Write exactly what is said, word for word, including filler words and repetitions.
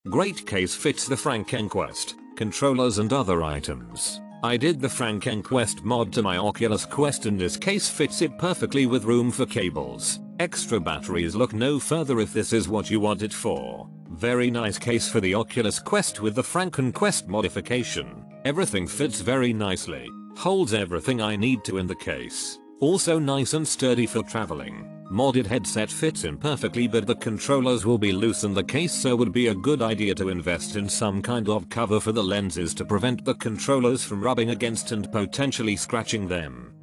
Great case, fits the Franken-Quest, controllers and other items. I did the Franken-Quest mod to my Oculus Quest and this case fits it perfectly with room for cables. Extra batteries, look no further if this is what you want it for. Very nice case for the Oculus Quest with the Franken-Quest modification. Everything fits very nicely. Holds everything I need to in the case. Also nice and sturdy for traveling. Modded headset fits in perfectly, but the controllers will be loose in the case, so would be a good idea to invest in some kind of cover for the lenses to prevent the controllers from rubbing against and potentially scratching them.